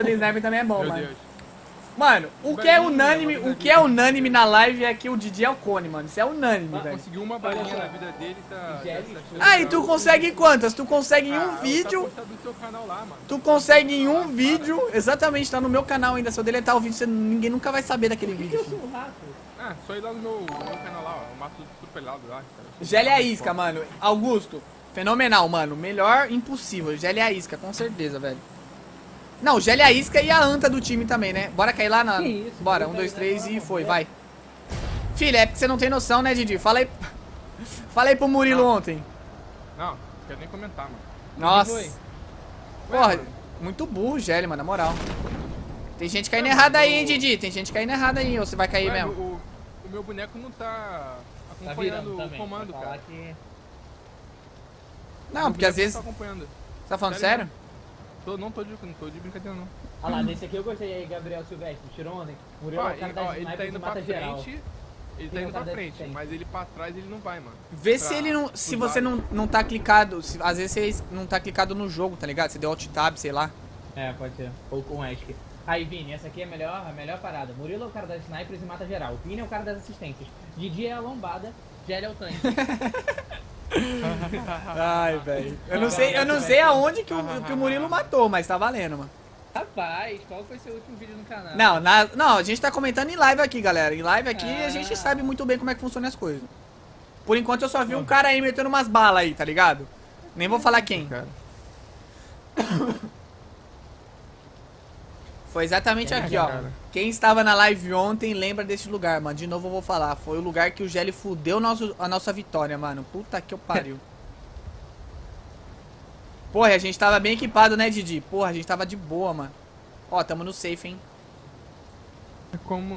sniper também é bom, Meu mano. Deus. Mano, o que é unânime na live é que o Didi é o cone, mano. Isso é unânime, velho. Conseguiu uma balinha na vida dele, tá... Ah, e tu consegue quantas? Tu consegue em um vídeo. Tá no seu canal lá, mano. Tu consegue em um vídeo. Exatamente, tá no meu canal ainda. Se eu deletar o vídeo, ninguém nunca vai saber daquele vídeo. Filho. Ah, só ir lá no meu canal lá, ó. Eu mato tudo pelado lá, cara. Gélia Isca, mano. Augusto, fenomenal, mano. Melhor impossível. Gélia Isca, com certeza, velho. Não, Gélia Isca e a anta do time também, né? Bora cair lá na... Isso, bora, 1, 2, 3 e foi, vai. Filha, é porque você não tem noção, né, Didi? Fala aí pro Murilo ontem. Não quero nem comentar, mano. Nossa. Porra, muito burro o Gélia, mano, na moral. Tem gente caindo errada aí, hein, Didi? Tem gente caindo errada aí, ou você vai cair mesmo? O meu boneco não tá acompanhando o comando, cara. Não, porque às vezes... Tá acompanhando. Você tá falando sério? Não tô de brincadeira, não. Olha lá, desse aqui eu gostei aí, Gabriel Silvestre. Tirou ontem. Murilo é o cara da ele tá indo pra frente. Ele tá indo pra frente, mas ele pra trás ele não vai, mano. Vê se ele não. Se você não tá clicado. Às vezes você não tá clicado no jogo, tá ligado? Você deu alt tab, sei lá. É, pode ser. Ou com ESC. Aí, Vini, essa aqui é a melhor parada. Murilo é o cara das snipers e mata geral. Vini é o cara das assistências. Didi é a lombada. Gélia é o tanque. Ai, velho. Eu não sei aonde que o Murilo matou, mas tá valendo, mano. Rapaz, qual foi seu último vídeo no canal? Não, a gente tá comentando em live aqui, galera. Em live aqui a gente sabe muito bem como é que funcionam as coisas. Por enquanto eu só vi um cara aí metendo umas balas aí, tá ligado? Nem vou falar quem. Foi exatamente aqui, ó. Quem estava na live ontem lembra desse lugar, mano. De novo eu vou falar. Foi o lugar que o Gelli fudeu a nossa vitória, mano. Puta que eu pariu. Porra, a gente tava bem equipado, né, Didi? Porra, a gente tava de boa, mano. Ó, tamo no safe, hein. É como...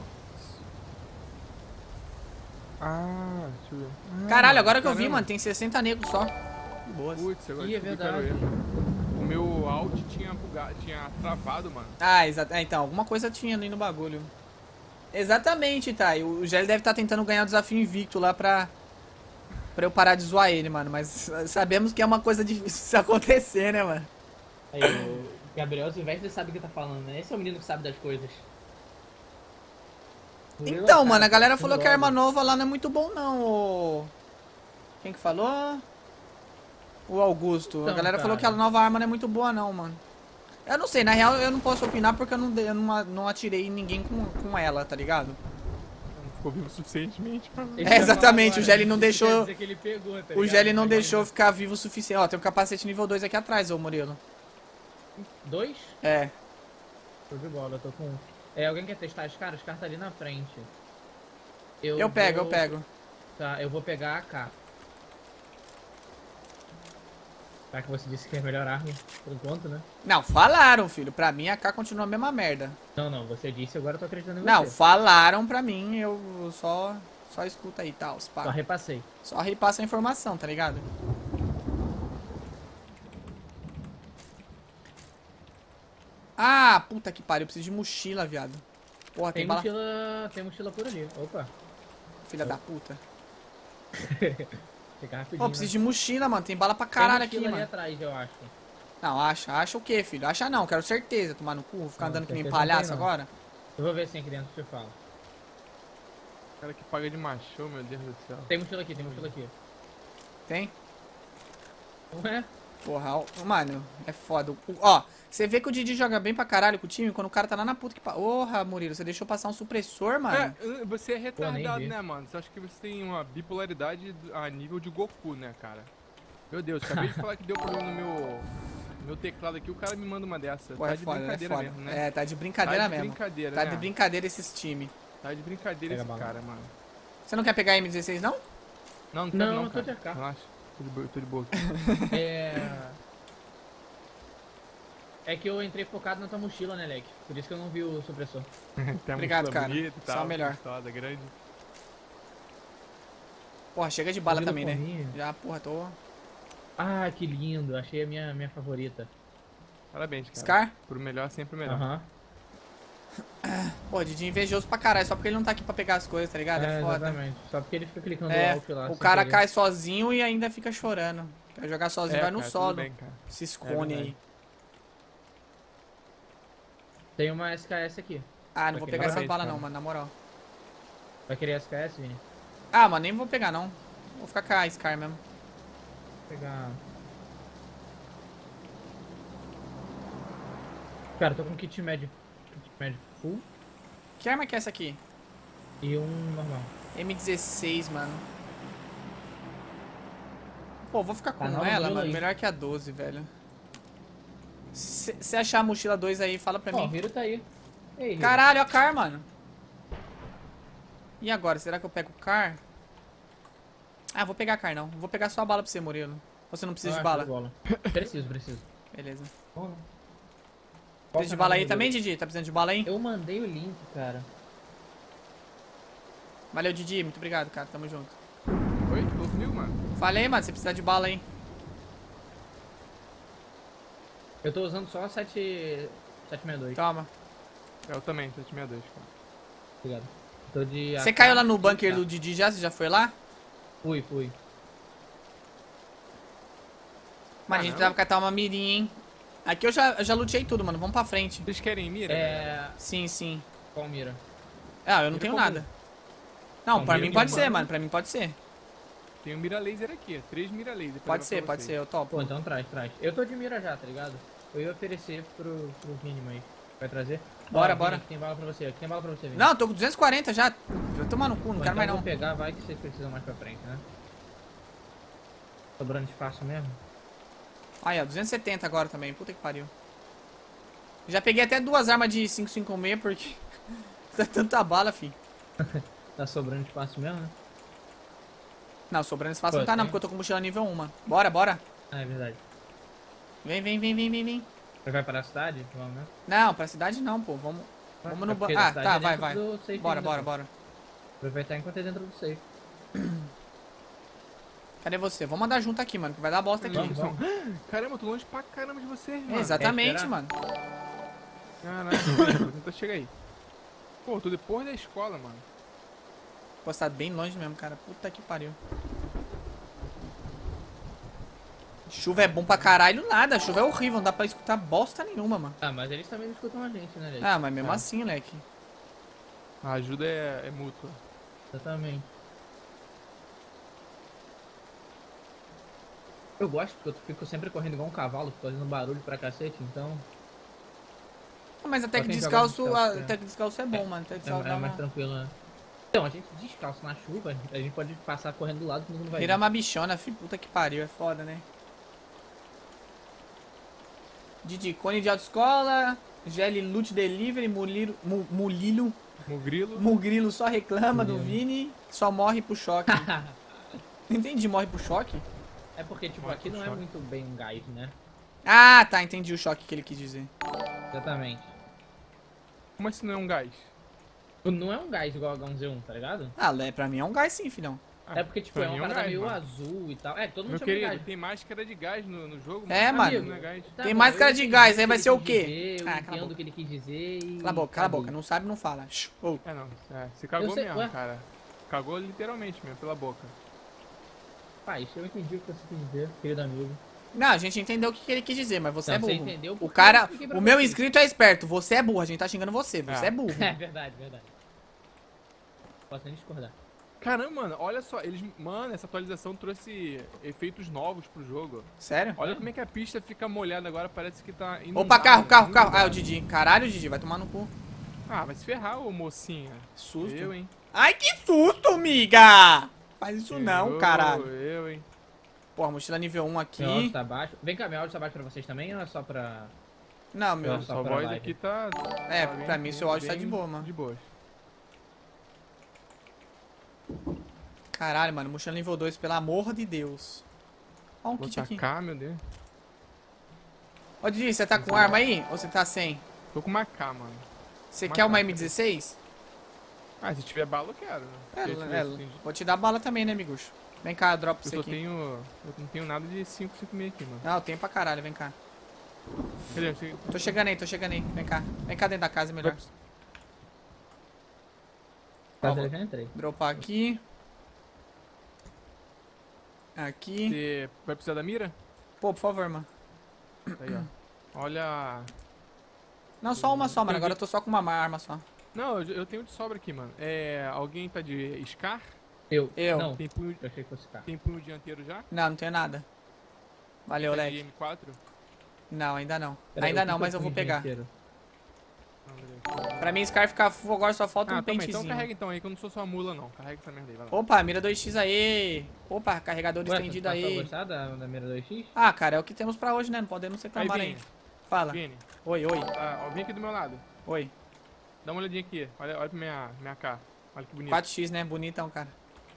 Ah, deixa eu ver. Caralho, agora que eu vi, mano, tem 60 negros só. Boas. Putz, agora é verdade. O meu alt tinha bugado, tinha travado, mano. Ah, então, alguma coisa tinha ali no bagulho. Exatamente, tá. O Gelli deve estar tentando ganhar o desafio invicto lá pra eu parar de zoar ele, mano. Mas sabemos que é uma coisa difícil acontecer, né, mano? Aí, o Gabriel Silvestre sabe o que tá falando, né? Esse é o menino que sabe das coisas. Então, mano, a galera falou que a arma nova lá não é muito bom, não. Quem que falou? O Augusto. Então, a galera falou que a nova arma não é muito boa, não, mano. Eu não sei, na real eu não posso opinar porque eu não atirei ninguém com ela, tá ligado? Não ficou vivo suficientemente pra... Exatamente, o Gelli não deixou... Pegou, tá o Gelli não deixou ficar vivo o suficiente. Ó, tem um capacete nível 2 aqui atrás, ô Murilo. 2? É. Tô de bola, eu tô com um. Alguém quer testar as caras? Os caras tá ali na frente. Eu pego. Tá, eu vou pegar a AK. Será que você disse que é a melhor arma por enquanto, né? Não, falaram, filho. Pra mim a AK continua a mesma merda. Não, você disse, agora eu tô acreditando em você. Não, falaram pra mim, eu só escuta aí e tal. Só repassei. Só repassa a informação, tá ligado? Ah, puta que pariu, eu preciso de mochila, viado. Porra, tem bala... Tem mochila por ali. Opa. Filha da puta. Fica rapidinho. Pô, preciso de mochila, mano. Tem bala pra caralho aqui, mano. Ali atrás, eu acho. Não, acha o quê, filho? Acha não, quero certeza. Tomar no cu, ficar andando que nem palhaço agora. Eu vou ver se tem aqui dentro, deixa eu falar. Cara que paga de macho, meu Deus do céu. Tem mochila aqui, tem mochila aqui. Tem? Não é? Porra, mano, é foda. Ó, você vê que o Didi joga bem pra caralho com o time quando o cara tá lá na puta que... Porra, Murilo, você deixou passar um supressor, mano? Você é retardado, né, mano? Você acha que você tem uma bipolaridade a nível de Goku, né, cara? Meu Deus, acabei de falar que deu problema no meu teclado aqui, o cara me manda uma dessa. Pô, tá é de foda, brincadeira mesmo, né? É, tá de brincadeira mesmo. Brincadeira, tá né? de brincadeira esses times. Tá de brincadeira esse cara, mano. Você não quer pegar a M16, não? Não quero não, eu tô de AK. Relaxa, tô de boa aqui. É que eu entrei focado na tua mochila, né, Leque? Por isso que eu não vi o supressor. Obrigado, cara. Só melhor. Gostosa, grande. Porra, chega de bala também, né? Já, porra, tô... Ah, que lindo. Achei a minha favorita. Parabéns, cara. Scar? Pro melhor, sempre o melhor. Aham. Pô, Didi invejoso pra caralho, só porque ele não tá aqui pra pegar as coisas, tá ligado? É foda. Exatamente. Só porque ele fica clicando Alt lá. O cara cai sozinho e ainda fica chorando. Quer jogar sozinho, vai no cara, solo. bem, Se esconde aí. Tem uma SKS aqui. Ah, não vou pegar essas balas não, cara. mano, na moral. Vai querer SKS, Vini? Ah, mano, nem vou pegar não. Vou ficar com a Scar mesmo. Vou pegar... Cara, eu tô com kit med full Que arma que é essa aqui? e um normal. M16, mano. Pô, vou ficar com Tá, não, ela, não, mano. aí. Melhor que a 12, velho. Se achar a mochila 2 aí, fala pra Ó, o mim. Hiro tá aí. Ei, Hiro. Caralho, a Car, mano. E agora? Será que eu pego o Car? Ah, vou pegar a Car não. Vou pegar só a bala pra você, Murilo. Ou você não precisa de bala? Preciso. Beleza. Bom, né? Precisa de bala aí também, Didi? Tá precisando de bala aí? Eu mandei o link, cara. Valeu, Didi. Muito obrigado, cara. Tamo junto. Oi? Tô comigo, mano? Falei, mano. Você precisa de bala aí. Eu tô usando só 762. Toma. Eu também, 762, cara. Obrigado. Tô de Você AK, caiu lá no bunker tá. do Didi já? Você já foi lá? Fui. Mano, a gente precisava catar uma mirinha, hein? Aqui eu já lutei tudo, mano. Vamos pra frente. Vocês querem mira? É... Sim, sim. Qual mira? Ah, eu não Mira tenho comum. nada. Não, Não, pra mira mim de pode ser, humano. mano. Pra mim pode ser. Tem um mira laser aqui, 3 mira laser. pra Pode levar ser, pra pode vocês. ser. Eu topo. Pô, então traz. Eu tô de mira já, tá ligado? Eu ia oferecer pro mínimo aí. Vai trazer? Bora, Ó, Vini, bora. Aqui tem bala pra você, Vini. Não, eu tô com 240 já. Vai tomar no cu, não Pô, quero então mais eu não. vou pegar, vai que vocês precisam mais pra frente, né? Sobrando espaço mesmo. Aí, ó, 270 agora também. Puta que pariu. Já peguei até 2 armas de 556 porque tá tanta bala, fi. Tá sobrando espaço mesmo, né? Não, sobrando espaço Pô, não tá não, tem. porque eu tô com mochila nível 1, mano. Bora, bora. Ah, é verdade. Vem. Você vai para a cidade? Vamos, né? Não, pra cidade não, pô. Vamos no porque banco. a Ah, cidade tá, é vai, dentro vai. do safe Bora, ainda, bora, pô. bora. Aproveitar enquanto é dentro do safe. Cadê você? Vamos andar junto aqui, mano, que vai dar bosta aqui. Vamos, vamos. Caramba, eu tô longe pra caramba de vocês, mano. Exatamente, esperar? mano. Caralho, vou tentar chegar aí. Pô, eu tô depois da escola, mano. Pô, você tá bem longe mesmo, cara. Puta que pariu. Chuva é bom pra caralho, nada. Chuva é horrível, não dá pra escutar bosta nenhuma, mano. Ah, mas eles também não escutam a gente, né, gente? Ah, mas mesmo Ah, assim, moleque. A ajuda é mútua. Exatamente. Eu gosto porque eu fico sempre correndo igual um cavalo, fico fazendo barulho pra cacete, então Mas até Só que quem joga descalço, descalço, até que descalço é bom, mano. Até que é descalço dá mais uma... tranquilo, né? Então, a gente descalço na chuva, a gente pode passar correndo do lado que não vai Vira uma bichona, filho. Puta que pariu, é foda, né? Didi, cone de autoescola, Gelli Loot Delivery, Mulilo, Mugrilo. Mugrilo só reclama do Mulilo. Vini, só morre pro choque. Não entendi, morre pro choque? É porque, tipo, Morre aqui pro não é choque. muito bem um gás, né? Ah, tá, entendi o choque que ele quis dizer. Exatamente. Como assim não é um gás? Não é um gás igual a H1Z1, tá ligado? Ah, pra mim é um gás sim, filhão. Ah, É porque, tipo, pra é mim uma parada gás, meio mano. azul e tal. É, todo mundo Meu chama de querido, gás. tem máscara de gás no jogo. É, mas mano. Não é gás. Tá Tem bom, mais eu cara de entendi gás, o aí vai que ser o ele quê? quis dizer, Eu Ah, cala a entendo boca. o que ele quis dizer e... Cala a boca, acabou. não sabe, não fala. Shh, oh. É não, você cagou Eu sei, mesmo, ué. cara. Cagou literalmente mesmo, pela boca. Pai, eu entendi o que você quis dizer, querido amigo. Não, a gente entendeu o que ele quis dizer, mas você Não, é você burro. entendeu O porque cara, eu expliquei pra o meu você. inscrito é esperto, você é burro, a gente tá xingando você, você Ah. é burro. É verdade. Posso nem discordar. Caramba, mano, olha só, Mano, essa atualização trouxe efeitos novos pro jogo. Sério? Olha como é que a pista fica molhada agora, parece que tá indo. Opa, carro. Ah, é o Didi. Caralho, Didi, vai tomar no cu. Ah, vai se ferrar, ô mocinha. Susto. Eu, hein? Ai, que susto, miga! Faz isso não, Eu, caralho. Eu, hein? Porra, mochila nível 1 Meu áudio aqui. tá baixo. Vem cá, meu áudio tá baixo pra vocês também ou é só pra... Não, meu. Não. Só Sua pra voz live. aqui tá. É, tá bem- pra mim seu áudio tá bem de boa, mano. De boa. Caralho, mano, mochila nível 2, pelo amor de Deus. Ó um Vou kit aqui. tacar, meu Deus. Ó, Didi, você tá com arma aí? Ou você tá sem? Tô com uma K, mano. Você Uma quer uma K. M16? Ah, se tiver bala, eu quero. Né? Se eu tiver, assim, Vou te dar bala também, né, amigucho? Vem cá, drop eu você só aqui. tenho. Eu não tenho nada de 5,56 aqui, mano. Não, eu tenho pra caralho, vem cá. Cadê? Você- Tô chegando aí. Vem cá. Vem cá dentro da casa, melhor. Ó, Cadê? Eu já entrei. Dropar aqui. Aqui. Você vai precisar da mira? Pô, por favor, mano. Aí, ó. Olha. Não, só uma só, mano. Agora eu tô só com uma arma só. Não, eu tenho de sobra aqui, mano. Alguém tá de Scar? Eu. Não. Tem punho, eu achei que fosse cá. Tem punho dianteiro já? Não, não tenho nada. Valeu, Tá Leque. de M4? Não, ainda não. Pera aí, Ainda o que não, que mas é eu vou punho pegar. dianteiro? Não, beleza. Pra mim, Scar ficar full, agora só falta um Também. pentezinho. Então carrega então aí, que eu não sou só mula não. Carrega essa merda aí, vai lá. Opa, mira 2x aí. Opa, carregador estendido aí. Gostar da mira 2x? Ah, cara, é o que temos pra hoje, né? Não podemos reclamar aí. Vini. Fala. Vini, Oi, oi. vem aqui do meu lado. Oi. Dá uma olhadinha aqui. Olha pra minha K. Olha que bonito. 4x, né? Bonitão, cara.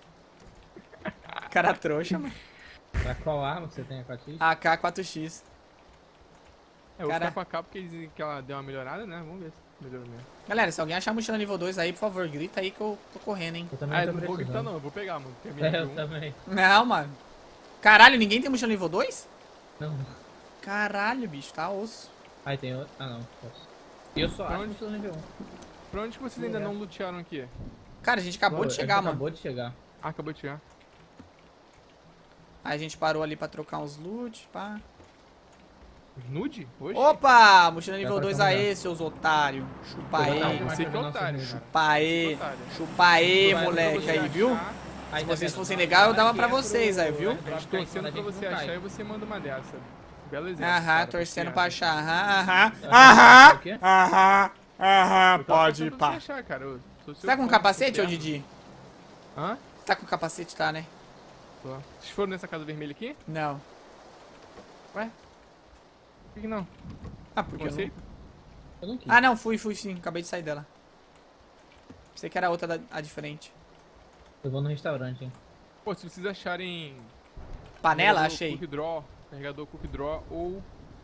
Cara trouxa, mano. Pra qual arma você tem a 4x? AK 4x. Eu vou Cara. ficar com a K porque eles dizem que ela deu uma melhorada, né? Vamos ver se melhorou mesmo. Galera, se alguém achar mochila nível 2 aí, por favor, grita aí que eu tô correndo, hein. Eu também Eu tô não vou gritar precisando. não, eu vou pegar, mano. Porque a minha Eu um. também. Não, mano. Caralho, ninguém tem mochila nível 2? Não. Caralho, bicho, tá osso. Aí tem outro. Ah, não. Posso. E eu só Pra acho onde? que eu nível 1. Pra onde que vocês ainda não lutearam aqui? Cara, a gente acabou de chegar, mano. Acabou de chegar. Ah, acabou de chegar. Aí a gente parou ali pra trocar uns loot, pá. Nude? Hoje? Opa! Mochila nível Agora 2 tá aí, seus otários. Chupa aí. Não, Você mas que é também não otário, sei cara. Chupa aí. Otário. Chupa aí, Vai, moleque Você aí, achar- viu? Aí Se tá vocês vendo? fossem legal, eu dava pra Aqui é vocês pro- aí, viu? A gente torcendo pra você achar e você manda uma dessa. Belo exemplo. Aham, cara, torcendo você pra acha. achar. Aham, Ah, o quê? aham, aham, Eu tava pode ir, torcendo pra pá. você achar, cara. Eu sou Você seu tá com fã, capacete, seu ô terno. Didi? Hã? Tá com capacete, tá, né? Tô. Vocês foram nessa casa vermelha aqui? Não. Ué? Por que não? Ah, porque eu Você? não... Eu não quis. Ah, não, fui sim. Acabei de sair dela. Pensei que era outra a diferente. Eu vou no restaurante, hein. Pô, se vocês acharem... Panela, carregador achei. Quick Draw, carregador Quick Draw ou...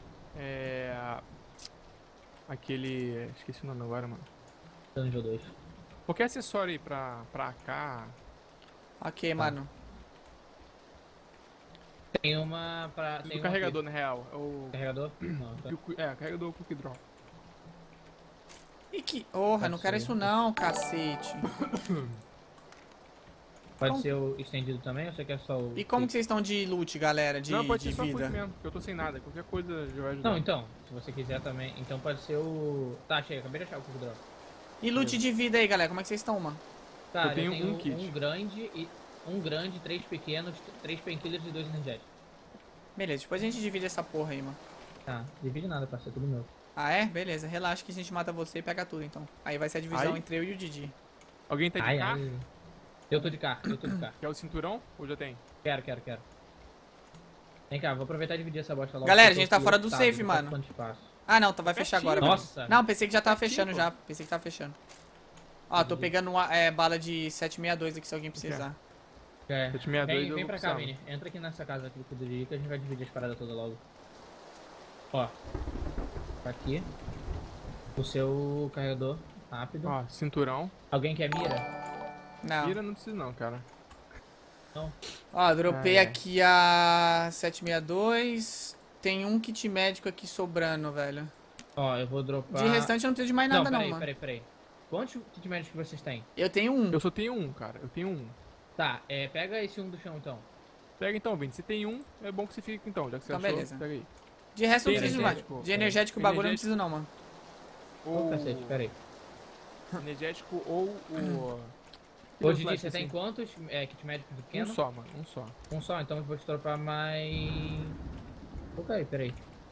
Aquele... Esqueci o nome agora, mano. Tô no nível 2. Qualquer acessório aí pra AK... Ok, mano. Tem uma pra... Tem o uma carregador, na real. É aqui. Carregador? Não, tá. carregador Quick Draw. E que... Porra, não quero isso não, cacete. Pode Como- ser o estendido também ou você quer só o... E como que vocês estão de loot, galera? Não, pode De ser só vida? Quick mesmo, porque eu tô sem nada. Qualquer coisa já vai ajudar. Não, então, se você quiser também, então pode ser o... Tá, achei, acabei de achar o Quick Draw. E loot de vida aí, galera? Como é que vocês estão, mano? Tá, Eu tenho eu tenho um kit. um grande, 3 pequenos, 3 painkillers e 2 energéticos. Beleza, depois a gente divide essa porra aí, mano. Tá, divide nada, parceiro, tudo meu. Ah, é? Beleza, relaxa que a gente mata você e pega tudo, então. Aí vai ser a divisão Ai. entre eu e o Didi. Alguém tá de Ai, carro? ai. Eu tô de carro, eu tô de carro. Quer o cinturão? Ou já tem? Quero. Vem cá, vou aproveitar e dividir essa bosta logo. Galera, porque a gente eu tô tá fora do lotado, safe, não tô mano. ocupando espaço. Ah, não, tá, vai fechar agora. mano. Nossa! Não, pensei que já tava Pertinho, fechando pô. já. Pensei que tava fechando. Ó, tô pegando bala de 762 aqui se alguém precisar. É. 762 eu Vem vou pra cá, precisar. Vini. Entra aqui nessa casa aqui do Didi que a gente vai dividir as paradas todas logo. Ó. Tá aqui. O seu carregador rápido. Ó, cinturão. Alguém quer mira? Não. Mira não precisa não, cara. Não. Ó, dropei É. aqui a 762. Tem um kit médico aqui sobrando, velho. Ó, eu vou dropar... De restante eu não preciso de mais nada, não, mano. Peraí. Quantos kit médicos que vocês têm? Eu tenho um. Eu só tenho um, cara. Eu tenho um. Tá, pega esse um do chão então. Pega então, Vini. Se tem um, é bom que você fique então. Já que você Então, achou, beleza. pega aí. De resto eu não Tem preciso de mais. energético? De energético o bagulho eu não Energético. preciso não, mano. Ô, cacete, peraí. Energético ou o... Ô, Didi, Flash, você tem assim. quantos kit médicos Um pequenos? só, mano. Um só. Um só, então eu vou te dropar mais... Ok, peraí.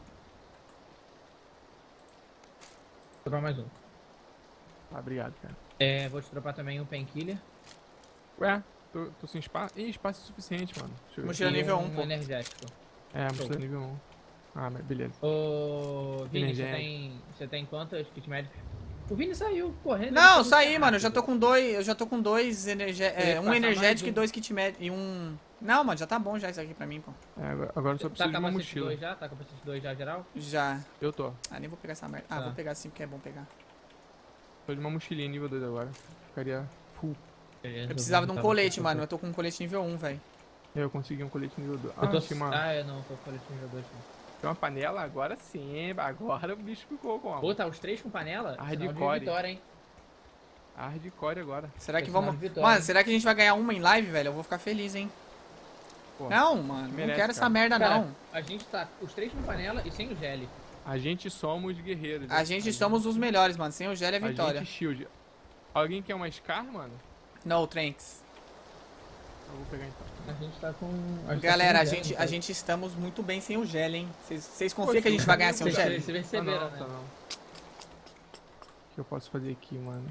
Vou dropar mais um. Ah, obrigado, cara. Vou te dropar também um painkiller. Ué, tô sem espaço. Ih, espaço é suficiente, mano. Deixa eu ver. Mochila e nível um 1, pô. energético. Mochila nível 1. Ah, mas beleza. Ô, Vini, Energético. você tem quantos kit médicos? O Vini saiu correndo. Não, ele saí, tá mano. Eu já tô rápido. com dois. Eu já tô com dois Ele um passar energético mais e um. 2 kit médico. E um. Não, mano, já tá bom já isso aqui pra mim, pô. Agora eu só Tá preciso de uma capacete mochila. 2 já? Tá capacete 2 já, geral? Já. Eu tô. Ah, nem vou pegar essa merda. Ah, Tá. vou pegar sim, porque é bom pegar. Tô de uma mochilinha nível 2 agora. Ficaria full. Beleza, Eu precisava de um colete, mano. mano. Eu tô com um colete nível 1, velho. Eu consegui um colete nível 2. Eu tô... Tinha uma, não, tô com colete nível 2. tinha uma panela, agora sim. Agora o bicho ficou com Pô, tá os 3 com panela? Hardcore. Sinal de vitória, hein? hardcore agora. Será que Esse nome vamos. de vitória. Mano, será que a gente vai ganhar uma em live, velho? Eu vou ficar feliz, hein? Pô, Não, mano. Não merece, quero essa cara. merda, Cara, não. a gente tá os 3 com panela e sem o gel. A gente somos guerreiros. A gente somos os melhores, mano. Sem o Gel é vitória. A gente shield. Alguém quer uma Scar, mano? No, Tranks. Eu vou pegar então. A gente tá com... Galera, tá com gel, a gente estamos muito bem sem o Gel, hein? Vocês confiam que a gente vai ganhar sem o Gel? Vocês perceberam, não, né? tá não. O que eu posso fazer aqui, mano?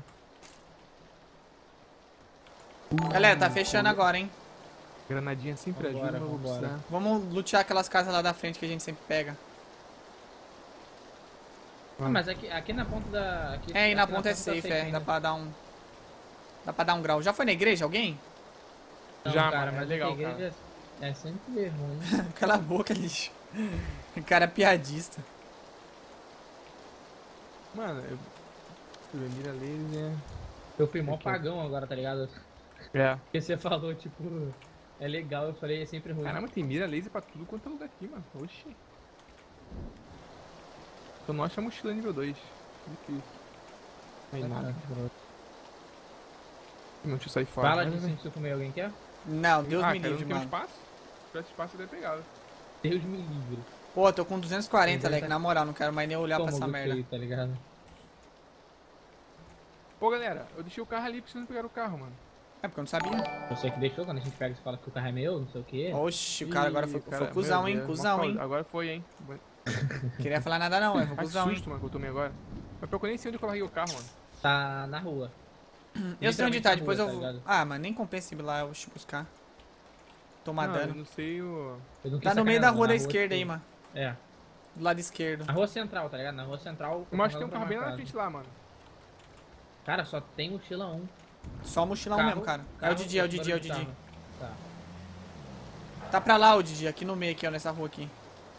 Galera, tá fechando agora, hein? Granadinha sempre Vambora, ajuda, mas eu vou vambora. precisar. Vamos lutear aquelas casas lá da frente que a gente sempre pega. Ah, mas aqui na ponta da... Aqui, É, e na aqui ponta é tá safe, é. ainda. Dá pra dar um... Dá pra dar um grau. Já foi na igreja, alguém? Não, Já, cara, mano, é mas legal, a igreja é sempre ruim. Cala a boca, lixo. Cara piadista. Mano, eu mira laser. Eu fui mó Aqui. pagão agora, tá ligado? É. Porque você falou, tipo, é legal, eu falei, é sempre ruim. Caramba, tem mira laser pra tudo quanto é lugar aqui, mano. Oxi. Só não acha a mochila nível 2. Aqui. Não tem nada. Não, deixa eu sair fora. Fala Vai, de vai, vai. se eu comer alguém quer? Não, Deus me cara, livre, não tem um mano. espaço? Se tivesse espaço, eu teria pegado. Deus me livre. Pô, tô com 240, Tem Leque. Na moral, não quero mais nem olhar pra essa Toma, merda. aí, tá ligado? Pô, galera, eu deixei o carro ali, preciso pegar o carro, mano. É porque eu não sabia. Você que deixou, quando a gente pega e fala que o carro é meu, não sei o que. Oxi, o cara agora foi cuzão, hein? meu Deus, Cuzão, hein? Agora foi, hein? Queria falar nada não, é. Foi Que cuzão, hein? susto, mano, que eu tomei agora. Mas eu nem sei onde eu larguei o carro, mano. Tá na rua. Eu sei onde tá, Literalmente depois na eu rua, vou... tá ligado? Ah, mas nem compensa ir lá, eu vou te buscar. Tomar Não, eu dano. não sei o... Eu não quis Tá no meio sacanear, da não, rua da na esquerda aí, tipo, mano. É. Do lado esquerdo. Na rua central, tá ligado? Na rua central. Eu acho que tem um pra carro bem lá na casa. frente lá, mano. Cara, só tem mochila 1. Só mochilão mesmo, cara. É o Didi, é o Didi, é o Didi. Tá. Tá pra lá o Didi, aqui no meio, aqui, ó, nessa rua aqui.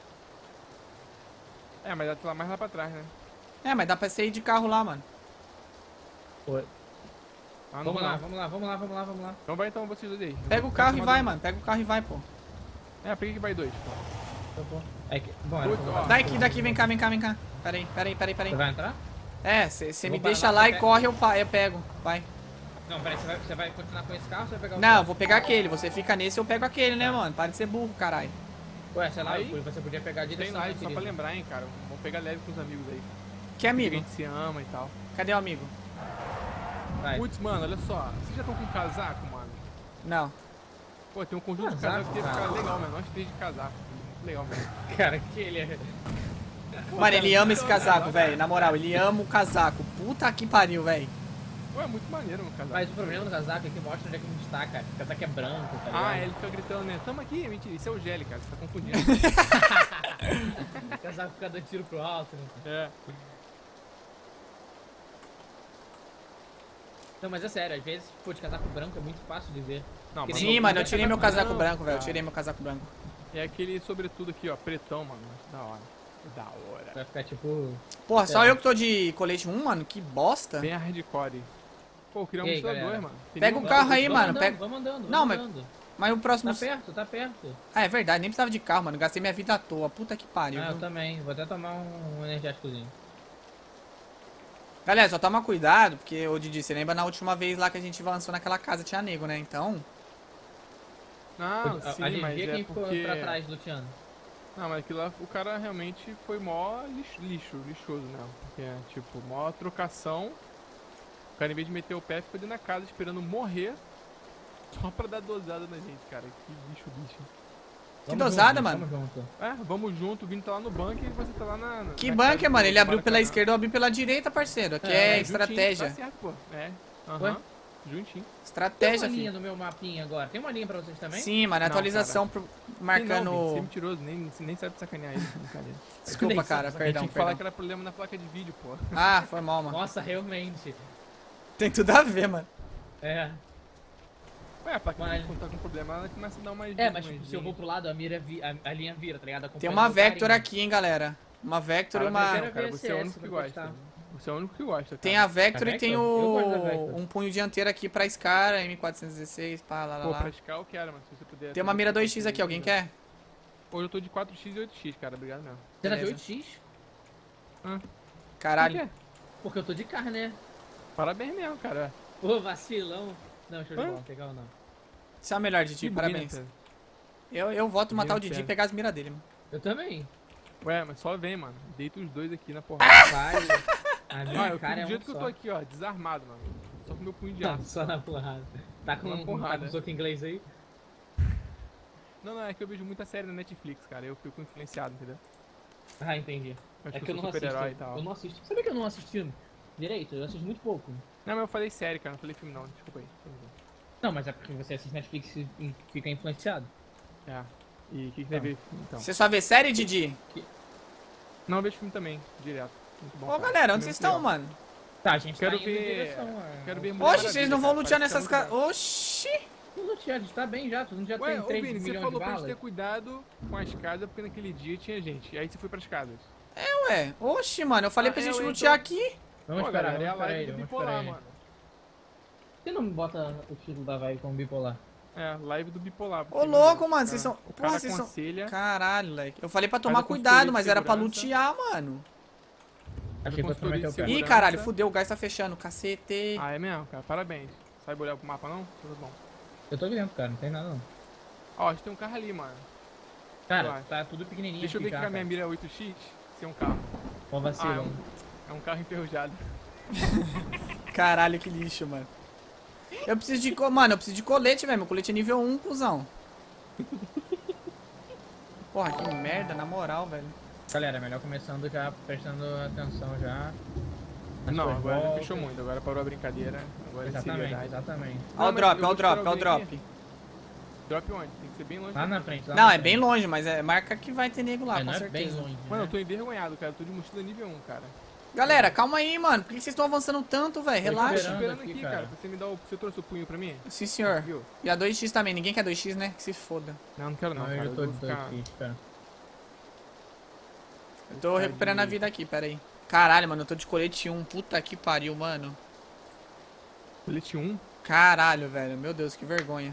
É, mas tá lá mais lá pra trás, né? É, mas dá pra você ir de carro lá, mano. Pô, Ah, não vamos vou lá, não. vamos lá, vamos lá, vamos lá, vamos lá. Então vai então vocês dois aí. Pega o carro e vai, mano. Pega o carro e vai, pô. É, por que vai dois? Pô? Tá bom. É que, bom, era Putz, pra- ó. Daqui, vem cá, vem cá, vem cá. Pera aí. Você vai entrar? É, você me vou parar deixa lá, lá você e pega. corre, eu pego. Vai. Não, peraí, você vai continuar com esse carro ou você vai pegar o Não, carro? eu vou pegar aquele. Você fica nesse, eu pego aquele, né, mano? Para de ser burro, caralho. Ué, sei lá, Aí- você podia pegar a Tem direção, live né, só pra querido? lembrar, hein, cara. Vamos pegar leve com os amigos aí. Que A amigo? gente se ama e tal. Cadê o amigo? Vai. Putz, mano, olha só. Vocês já estão com casaco, mano? Não. Pô, tem um conjunto de Casaco, casaco que ia ficar cara. legal, mano. Nós três de casaco. Muito legal, velho. Cara, que ele é... Mano, ele ama esse casaco, velho. Na moral, ele ama o casaco. Puta que pariu, velho. Pô, é muito maneiro, meu casaco. Mas o problema do casaco é que mostra onde é que a gente tá, cara. O casaco é branco, tá ligado? Ah, ele fica gritando, né? Tamo aqui, mentira. Isso é o Gelli, cara. Você tá confundindo. O casaco fica dando tiro pro alto, né? É. Não, mas é sério, às vezes, pô, de casaco branco é muito fácil de ver. Não, mas Sim, não- mano, eu não é tirei meu casaco branco, velho. Eu cara. tirei meu casaco branco. É aquele sobretudo aqui, ó. Pretão, mano. Da hora. Da hora. Vai ficar tipo... Porra, só É. eu que tô de colete 1, mano. Que bosta. Bem hardcore. Pô, eu queria um E aí, mochila galera? 2, mano. Tem Pega nenhum- um carro aí, Vamos mano. andando, Pega... Vamos andando, Não, vamos mas- andando. Mas o próximo... Tá perto, tá perto. Ah, é verdade. Nem precisava de carro, mano. Gastei minha vida à toa. Puta que pariu. Ah, eu viu? também. Vou até tomar um energéticozinho. Galera, só toma cuidado, porque, ô Didi, você lembra na última vez lá que a gente avançou naquela casa, tinha nego, né? Então... Não, a sim, gente mas via é quem ficou porque... pra trás, Luciano. Não, mas aquilo lá, o cara realmente foi mó lixoso, né? Porque, tipo, mó trocação. O cara, em vez de meter o pé, ficou dentro da casa esperando morrer só pra dar dosada na gente, cara. Que lixo. Que dosada, mano. Vamos junto. É, vamos junto, o Vini tá lá no bunker e você tá lá na... Que na bunker, casa mano? do Ele abriu pela Maracanã. esquerda, eu abri pela direita, parceiro. Aqui É, é, Juntinho, estratégia. Tá certo, pô. É, Ué? aham. Juntinho. Tem Estratégia, uma linha filho. no meu mapinha agora. Tem uma linha pra vocês também? Sim, mano, Não, atualização marcando... Não, Vini, você é mentiroso, nem sabe sacanear ele. Brincadeira. Desculpa, Nem cara, sabe, A gente perdão, tinha que falar que perdão. era problema na placa de vídeo, pô. Ah, foi mal, mano. Nossa, realmente. Tem tudo a ver, mano. É. Ué, a placa de Mas- vídeo, quando tá com problema, ela começa a dar umas... É, mas umas tipo, se eu vou pro lado, a mira a linha vira, tá ligado? Tem Acompanhando uma o Vector carinha. aqui, hein, galera. Uma Vector e Cara, uma... quero cara, ver você é o CS, único que vou gosta. gostar. Você é o único que gosta, Tem cara. a Vector A e tem Vector? Eu gosto da Vector. um punho dianteiro aqui pra Scar, M416, pá, lá, lá, Pô, lá. pra Scar eu quero, mano, se você puder... Tem uma mira 2x aqui, alguém quer? Hoje eu tô de 4x e 8x, cara, obrigado mesmo. Você tá de Beleza. 8x? Por Caralho. quê? Porque eu tô de carro, né? Parabéns mesmo, cara. Ô, vacilão. Não, show de Hã? bola, legal não. Isso é o melhor, Didi, Que parabéns. bonito. Eu voto matar o Bonito, Didi e é. pegar as miras dele, mano. Eu também. Ué, mas só vem, mano. Deita os dois aqui na porrada. Vai. A minha Ah, eu cara fico é do um jeito que eu só. tô aqui, ó, desarmado, mano. Só com meu punho de Não, aço. só na porrada. Tá com Na um porrada. soco em inglês aí? Não, é que eu vejo muita série na Netflix, cara. Eu fico influenciado, entendeu? Ah, entendi. Acho É que que eu eu não sou super-herói e assisto. tal. Eu não assisto. Sabia que eu não assisto filme? Direito, eu assisto muito pouco. Não, mas eu falei série, cara. Não falei filme, não. Desculpa aí. Não, mas é porque você assiste Netflix e fica influenciado. É. E o que deve ver então? Você só vê série, Didi? Não, eu vejo filme também, direto. Muito bom. Ô, cara. galera, Filme onde vocês muito estão, legal. mano? Tá, a gente Quero tá indo em ver. direção Quero ver Mulher Oxe, vocês não vão lutear nessas casas. casas. Oxi! Não lutear, a gente tá bem já. Tu já Ué, tem ô 3 Vini, você milhões falou de pra gente balas. ter cuidado com as casas porque naquele dia tinha gente. Aí você foi pras casas. Ué, oxi, mano, eu falei pra gente lutear aqui. Vamos Pô, esperar, galera, é a vamos esperar live ele, do vamos bipolar, esperar ele. mano. Por que não me bota o título da vibe como bipolar? É, live do bipolar. Ô, porque, louco, meu Deus, mano, cara, vocês são. O Porra, cara vocês são. aconselha. Caralho, moleque. Eu falei pra tomar Faz a cuidado, consultoria mas de era pra segurança. lutear, mano. Achei que fosse consultoria prometer o de pé. segurança. Ih, caralho, fudeu, o gás tá fechando, cacete. Ah, é mesmo, cara. Parabéns. Sabe olhar pro mapa, não? Tudo bom. Eu tô vendo, cara, não tem nada não. Ó, a gente tem um carro ali, mano. Cara, Vai. tá tudo pequenininho Deixa eu ver aqui aqui já, com a minha cara. mira 8x. Se é um carro. Ó, vacilo. É um carro enferrujado. Caralho, que lixo, mano. Eu preciso de. Mano, eu preciso de colete, velho. Meu colete é nível 1, cuzão. Porra, que merda, na moral, velho. Galera, melhor começando já, prestando atenção já. nas Não, suas agora já voltas. fechou muito. Agora parou a brincadeira. Agora é Exatamente, seriedade. exatamente. Ó Não, o mas drop, eu ó vou o drop, esperar ó o alguém drop. Drop onde? Tem que ser bem longe. Lá na frente, lá Não, na é bem frente. longe, mas é marca que vai ter nego lá, É, com não é certeza. bem longe, Mano, eu né? tô envergonhado, cara. Eu tô de mochila nível 1, cara. Galera, calma aí, mano. Por que vocês estão avançando tanto, velho? Tô Relaxa. Tô esperando esperando aqui, aqui, cara. cara. Pra você me dar o. Você trouxe o punho pra mim? Sim, senhor. Viu? E a 2x também. Ninguém quer 2x, né? Que se foda. Não, não quero não, Não, cara. eu Eu tô vou de ficar... aqui, cara. Eu tô recuperando a vida aqui, pera aí. Caralho, mano, eu tô de colete 1. Puta que pariu, mano. Colete 1? Caralho, velho. Meu Deus, que vergonha.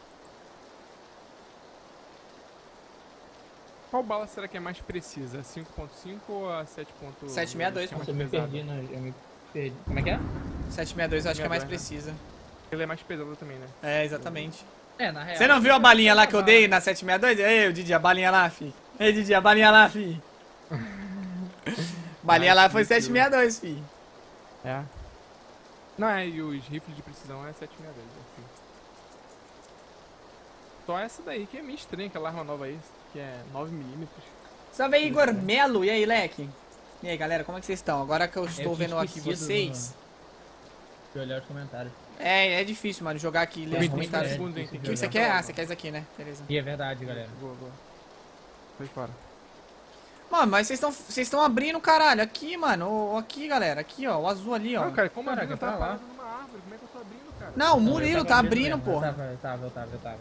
Qual bala será que é mais precisa? A 5.5 ou a 7.2? 762, Que é mais Nossa, eu me pesada? perdi, né? Eu me perdi. Como é que é? 762 eu acho que é mais 762, né? precisa. Ele é mais pesado também, né? É, exatamente. É, na real. Você não viu a balinha lá que eu dei na 762? Ei, o Didi, a balinha lá, fi. Ei, Didi, a balinha lá, fi. Balinha lá foi 762, fi. É. Não, é, e os rifles de precisão é 762. Assim. Só essa daí que é meio estranha, aquela arma nova aí, que é 9mm. Salve aí, Igor Melo. E aí, leque? E aí, galera, como é que vocês estão? Agora que eu estou tinha vendo aqui esquecido, vocês... Deixa eu olhar os comentários. É difícil, mano, jogar aqui e ler os Tem comentários. é, O segundos, hein? difícil Tem que você jogar. quer? Ah, você quer isso aqui, né? Beleza. E é verdade, galera. Boa. Foi fora. Mano, mas vocês estão abrindo, caralho. Aqui, mano. Aqui, galera. Aqui, ó. O azul ali, ó. Não, cara, como Caraca, a vida tá tá lá. parada numa árvore? Como é que eu tô abrindo, cara? Não, o eu Murilo tava tá abrindo, mesmo, porra. Eu tava.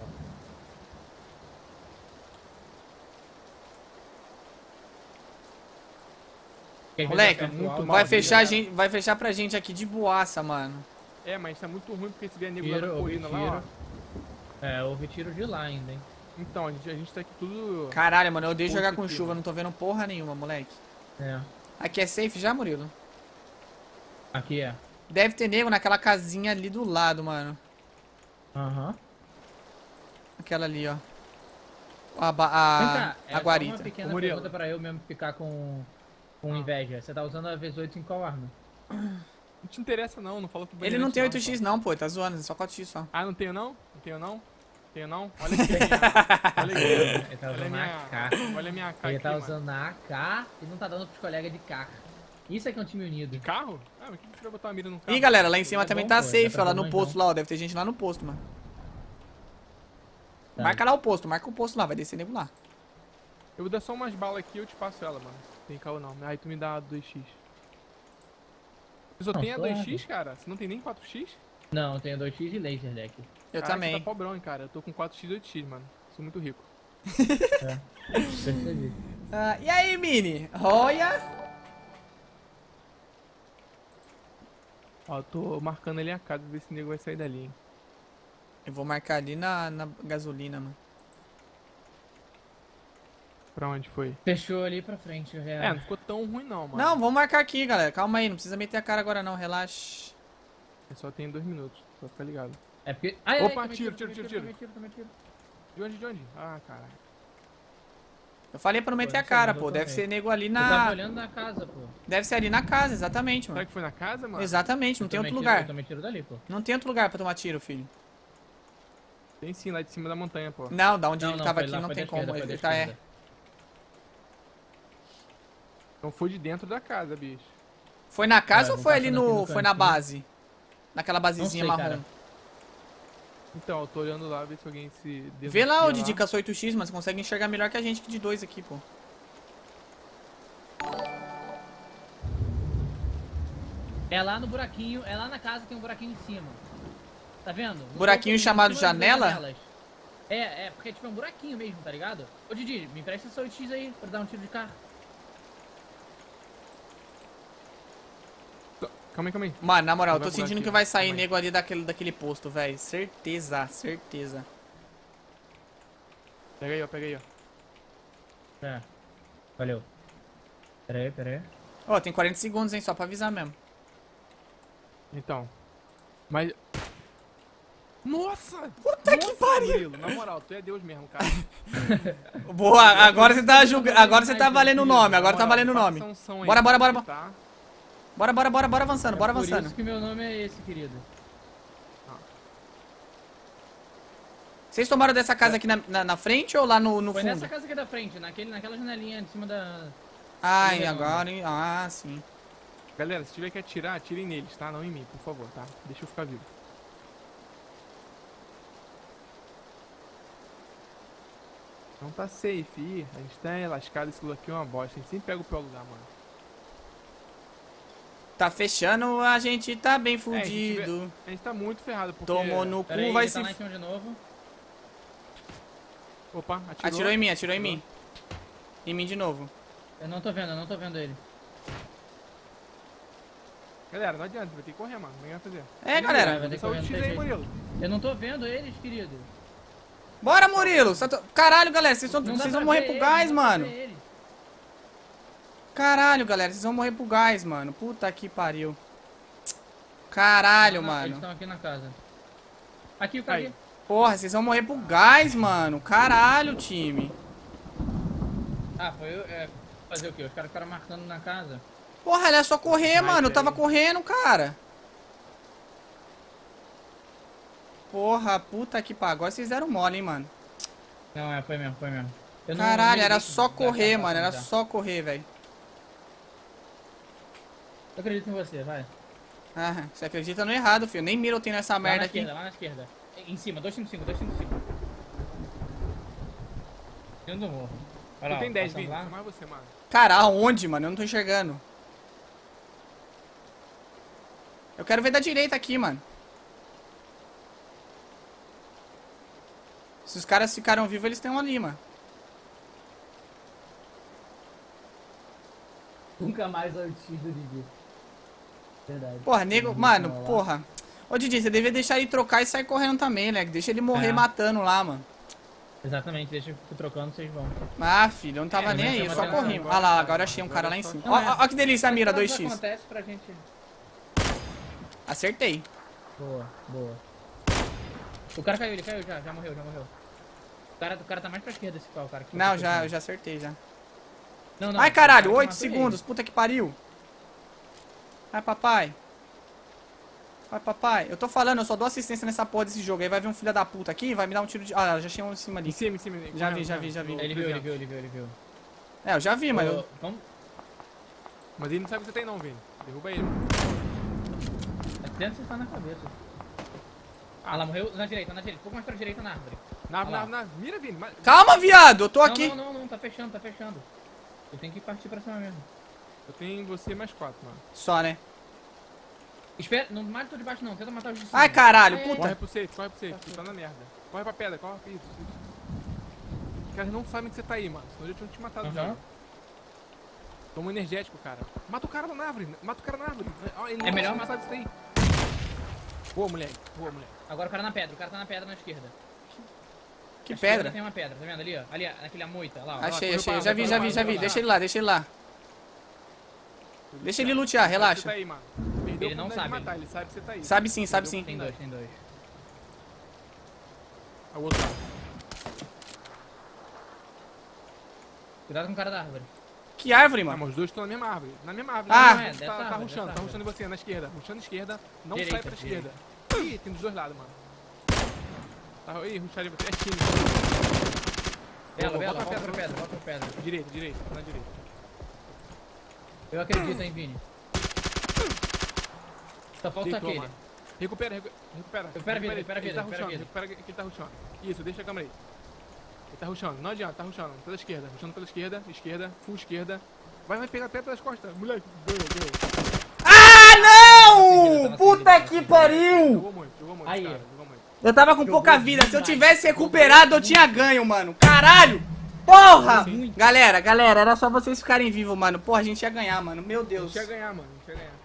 Quer ver Moleque, se aperta o muito áudio? mal, Vai fechar pra gente aqui de boaça, mano. É, mas tá muito ruim porque se vier nego lá Tiro, na houve colina lá, ó. tiro. É, houve tiro de lá ainda, hein. Então, a gente tá aqui tudo... Caralho, mano, eu odeio Puta jogar com que chuva. pariu. Não tô vendo porra nenhuma, moleque. É. Aqui é safe já, Murilo? Aqui é. Deve ter nego naquela casinha ali do lado, mano. Aham. Aquela ali, ó. Vem cá, A só guarita. uma pequena Ô, Murilo. pergunta pra eu mesmo ficar com inveja. Você tá usando a V8 em qual arma? Não te interessa não fala com o Ele não tem Benedito, 8x não, pô. Ele tá zoando. É só 4x só. Ah, não tenho não? Não tenho não? Tenho não? Olha aqui, olha aqui. Ele tá Olha a usando a minha, AK. olha a minha AK Ele aqui, tá mano. usando a AK e não tá dando pros colegas de carro. Isso é que é um time unido. De carro? Ah, mas que você vai botar uma mira no carro? Ih, galera, lá em cima É também bom, tá pô, safe, dá pra ó. Lá dar no mais posto não. lá, ó. Deve ter gente lá no posto, mano. Tá. Marca lá o posto, marca o posto lá. Vai descer nego lá. Eu vou dar só umas balas aqui e eu te passo ela, mano. Tem carro não. Aí tu me dá a 2x. Você só Não, tem a suave. 2x, cara? Você não tem nem 4x? Não, eu tenho 2x e laser deck. Eu Caraca, também. Você tá pobrão, hein, cara. Eu tô com 4x e 8x, mano. Sou muito rico. Percebi. Ah, e aí, Mini? Olha. Ó, eu tô marcando ali a casa, ver se o nego vai sair dali, hein. Eu vou marcar ali na gasolina, mano. Pra onde foi? Fechou ali pra frente, É, não ficou tão ruim não, mano. Não, vamos marcar aqui, galera. Calma aí, não precisa meter a cara agora não, relaxa. Eu só tenho 2 minutos, só ficar ligado. É porque... Opa, tomei tiro. tomei tiro. De onde, de onde? Ah, caralho. Eu falei pra não meter não a sei, cara, mas eu pô. Deve também. ser nego ali Eu tava na... olhando na casa, pô. Deve ser ali na casa, exatamente, Será mano. que foi na casa, mano? Exatamente, não Eu tem outro também tiro- Eu lugar. também tiro dali, pô. Não tem outro lugar pra tomar tiro, filho. Tem sim, lá de cima da montanha, pô. Não, da onde Não, ele não, tava foi aqui lá, não foi tem da como. esquerda, foi Ele da tá, esquerda. Então foi de dentro da casa, bicho. Foi na casa É, ou vamos foi ali passando aqui no... no Foi na cantinho. base? Naquela basezinha sei, marrom. cara. Então, eu tô olhando lá, ver se alguém se... Vê lá o desbloqueia Didi com a sua 8x, mas consegue enxergar melhor que a gente aqui de 2 aqui, pô. É lá no buraquinho, é lá na casa, tem um buraquinho em cima. Tá vendo? No Buraquinho topo, em chamado cima das janela? janelas. É, porque tipo é um buraquinho mesmo, tá ligado? Ô Didi, me empresta seu 8x aí, pra dar um tiro de carro. Calma aí. Mano, na moral, eu Vai tô por sentindo aqui, que ó. vai sair Calma aí. nego ali daquele posto, velho. Certeza, certeza. Pega aí, ó. É. Valeu. Pera aí. Ó, tem 40 segundos, hein, só pra avisar mesmo. Então. Mas... Nossa! Puta que pariu! Murilo, na moral, tu é Deus mesmo, cara. Boa, agora você tá julgando. Agora você tá valendo o nome, agora tá valendo o nome. Bora. Tá? Bora avançando, bora Por avançando. isso que meu nome é esse, querido. Vocês tomaram dessa casa aqui na frente ou lá no Foi fundo? nessa casa aqui da frente, naquela janelinha de cima da... Ah, e Não. agora, hein? Ah, sim. Galera, se tiver que atirar, atirem neles, tá? Não em mim, por favor, tá? Deixa eu ficar vivo. Não tá safe, ih. A gente tá lascado, esse lugar aqui é uma bosta. A gente sempre pega o pior lugar, mano. Tá fechando, a gente tá bem se fudido. A gente tá muito ferrado, porque... Tomou no Pera aí, cu, vai ele tá se... lá em cima de novo. Opa, Atirou em mim. Em mim de novo. Eu não tô vendo ele. Galera, não adianta, vai ter que correr, mano. Ninguém vai fazer. É, galera. Vai ter que Essa correr, não X tem aí, jeito. Murilo. Eu não tô vendo eles, querido. Bora, Murilo! Caralho, galera, vocês Não dá vão pra morrer ver pro eles, gás, não dá pra mano. ver eles. Caralho, galera, vocês vão morrer pro gás, mano. Puta que pariu. Caralho, Eles mano. estão aqui na casa. Aqui, o cara Aí. aqui. Porra, vocês vão morrer pro gás, mano. Caralho, time. Ah, fazer o quê? Os caras ficaram marcando na casa. Porra, é só correr, mano. Eu tava aí. correndo, cara. Porra, puta que pariu. Agora vocês deram mole, hein, mano. Não, foi mesmo. Eu não- Caralho, não era liguei só que correr, dá mano. Era já. só correr, velho. Eu acredito em você, vai. Ah, você acredita no errado, filho. Nem mira eu tenho nessa merda aqui. Lá na esquerda. Em cima, 255. Dentro do morro. Olha lá, Tu tem 10, passando Vini. lá. Só mais você, mano. Cara, aonde, mano? Eu não tô enxergando. Eu quero ver da direita aqui, mano. Se os caras ficaram vivos, eles estão ali, mano. Nunca mais eu tiro do Didi. Verdade. Porra, nego... Mano, porra. Ô, Didi, você devia deixar ele trocar e sair correndo também, né? Deixa ele morrer É. matando lá, mano. Exatamente, deixa eu ficar trocando, vocês vão. Ah, filho, eu não tava nem mas aí, eu chama só atenção corri. agora, Olha lá, cara. agora eu achei um cara lá em Agora cima. só- Ó que delícia a mira, Mas 2x. acontece pra gente... Acertei. Boa. O cara caiu, ele caiu já morreu. O cara tá mais pra esquerda esse pau, cara. Não, eu já acertei, já. Não, Ai, o caralho, cara 8 matou segundos, puta que pariu. Ai, papai. Ai, papai. Eu tô falando, eu só dou assistência nessa porra desse jogo. Aí vai vir um filho da puta aqui, vai me dar um tiro de... Ah, já achei um em cima Em ali. cima. Já Correndo, vi. correndo. Ele viu. É, eu já vi, mas eu... Vamos... Mas ele não sabe o que você tem não, Vini. Derruba ele. Dentro você tá na cabeça. Ah, lá morreu na direita. Um pouco mais pra direita na árvore. Na Olha lá. Mira, Vini. Calma, viado, eu tô aqui. Não, tá fechando. Eu tenho que partir pra cima mesmo. Eu tenho você mais 4, mano. Só, né? Espera, não mata o de baixo não, tenta matar os de cima. Ai, caralho, Ai, puta. Corre pro safe, tu tá na merda. Corre pra pedra, corre. Isso. Os caras não sabem que você tá aí, mano. Senão eles tinham te matado já. Aham. Toma um energético, cara. Mata o cara na árvore. Ó, ele É melhor não matar- sabe disso aí. Boa, moleque. Agora o cara tá na pedra na esquerda. Que Na esquerda pedra? Tem uma pedra, tá vendo ali, ó? Ali, naquele moita, lá, ó. Achei, correu achei. pra Já vi. lá. Deixa ele lá. Deixa ele lutear, Você relaxa. tá aí, mano. Perdeu Ele a não oportunidade de sabe. matar, ele sabe que você tá aí. Sabe sim. Tem dois. É o outro lado. Cuidado com o cara da árvore. Que árvore, Ah, mano? mas os dois estão na mesma árvore. Na mesma árvore. Ah. Não, É, dessa tá árvore, rushando, dessa tá rushando em você, na esquerda. Rushando à esquerda. Não sai Direita, pra esquerda. Ih, tem dos dois lados, mano. Tá, ih, rusharia você. É time. Bela, Boa, volta bota a pra pedra, volta pra pedra. Direita, na direita. Eu acredito, hein, Vini. Só falta Deitou, aquele. mano. Recupera. Recupera a vida, recupera a Ele vida, tá recupera a rushando, vida. recupera que ele tá rushando. Isso, deixa a câmera aí. Ele tá rushando, não adianta, tá rushando. Pela esquerda, rushando pela esquerda, full esquerda. Vai pegar até pelas costas. Moleque, ganhou. Ah, não! Tava Puta seguindo, que tava pariu! Jogou muito, Aí. cara, jogou muito. Eu tava com pouca Jogou vida. Se eu demais, tivesse jogou recuperado, eu tinha ganho, mano. Caralho! Porra! Sim. Galera, era só vocês ficarem vivos, mano. Porra, a gente ia ganhar, mano. Meu A Deus. gente ia ganhar, mano, a gente ia ganhar.